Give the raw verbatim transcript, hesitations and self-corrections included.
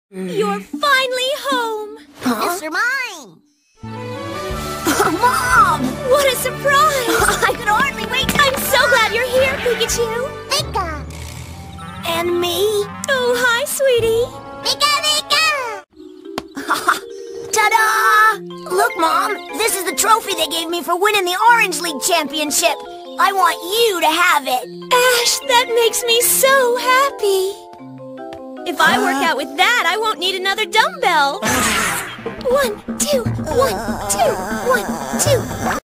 You're finally home! Huh? These are mine! Mom! What a surprise! I could hardly wait! I'm so glad you're here, Pikachu! Pika! And me? Oh, hi, sweetie! Pika, Pika! Ta-da! Look, Mom! This is the trophy they gave me for winning the Orange League Championship! I want you to have it! Ash, that makes me so happy! If I work out with that, I won't need another dumbbell! One, two, one, two, one, two,